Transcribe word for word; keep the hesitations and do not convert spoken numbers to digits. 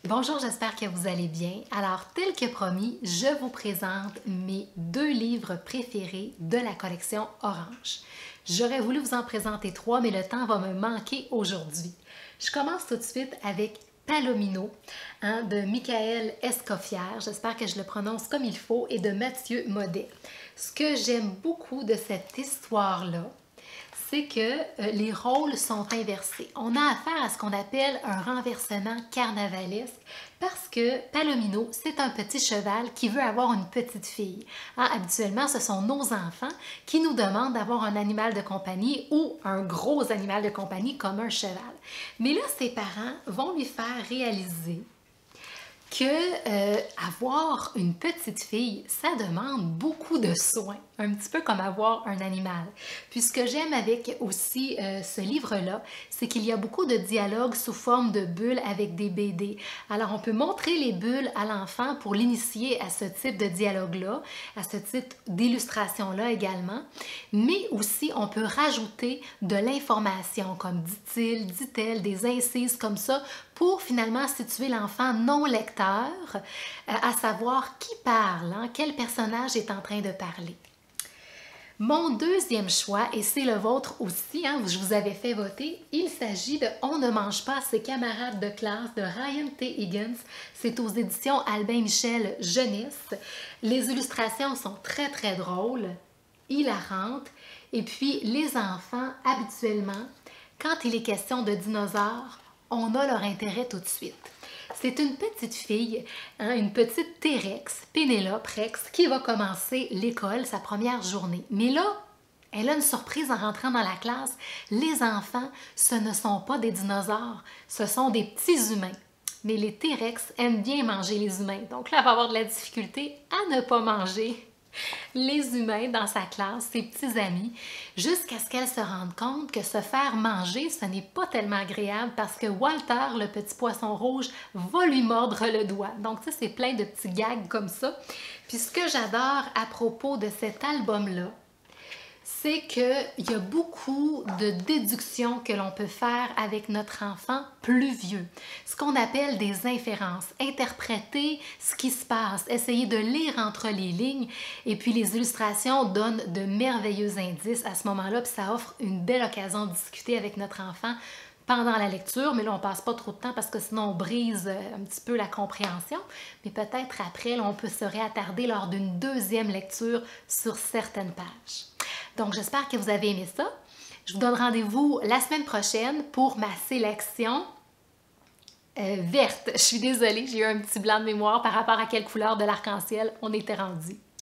Bonjour, j'espère que vous allez bien. Alors, tel que promis, je vous présente mes deux livres préférés de la collection Orange. J'aurais voulu vous en présenter trois, mais le temps va me manquer aujourd'hui. Je commence tout de suite avec Palomino hein, de Michael Escoffier, j'espère que je le prononce comme il faut, et de Mathieu Maudet. Ce que j'aime beaucoup de cette histoire-là, c'est que euh, les rôles sont inversés. On a affaire à ce qu'on appelle un renversement carnavalesque parce que Palomino, c'est un petit cheval qui veut avoir une petite fille. Hein, habituellement, ce sont nos enfants qui nous demandent d'avoir un animal de compagnie ou un gros animal de compagnie comme un cheval. Mais là, ses parents vont lui faire réaliser que euh, avoir une petite fille, ça demande beaucoup de soins, un petit peu comme avoir un animal. Puis ce que j'aime avec aussi euh, ce livre-là, c'est qu'il y a beaucoup de dialogues sous forme de bulles avec des B D. Alors on peut montrer les bulles à l'enfant pour l'initier à ce type de dialogue-là, à ce type d'illustration-là également, mais aussi on peut rajouter de l'information comme dit-il, dit-elle, des incises comme ça, pour finalement situer l'enfant non lecteur, euh, à savoir qui parle, hein, quel personnage est en train de parler. Mon deuxième choix, et c'est le vôtre aussi, hein, je vous avais fait voter, il s'agit de On ne mange pas ses camarades de classe de Ryan T. Higgins. C'est aux éditions Albin Michel Jeunesse. Les illustrations sont très très drôles, hilarantes, et puis les enfants, habituellement, quand il est question de dinosaures, on a leur intérêt tout de suite. C'est une petite fille, hein, une petite T-Rex, Pénélope Rex, qui va commencer l'école, sa première journée. Mais là, elle a une surprise en rentrant dans la classe. Les enfants, ce ne sont pas des dinosaures, ce sont des petits humains. Mais les T-Rex aiment bien manger les humains. Donc là, elle va avoir de la difficulté à ne pas manger les humains dans sa classe, ses petits amis, jusqu'à ce qu'elle se rende compte que se faire manger, ce n'est pas tellement agréable parce que Walter, le petit poisson rouge, va lui mordre le doigt. Donc, ça, c'est plein de petits gags comme ça. Puis, ce que j'adore à propos de cet album-là, c'est qu'il y a beaucoup de déductions que l'on peut faire avec notre enfant plus vieux. Ce qu'on appelle des inférences. Interpréter ce qui se passe, essayer de lire entre les lignes. Et puis les illustrations donnent de merveilleux indices à ce moment-là. Puis ça offre une belle occasion de discuter avec notre enfant pendant la lecture. Mais là, on ne passe pas trop de temps parce que sinon on brise un petit peu la compréhension. Mais peut-être après, là, on peut se réattarder lors d'une deuxième lecture sur certaines pages. Donc, j'espère que vous avez aimé ça. Je vous donne rendez-vous la semaine prochaine pour ma sélection euh, verte. Je suis désolée, j'ai eu un petit blanc de mémoire par rapport à quelle couleur de l'arc-en-ciel on était rendu.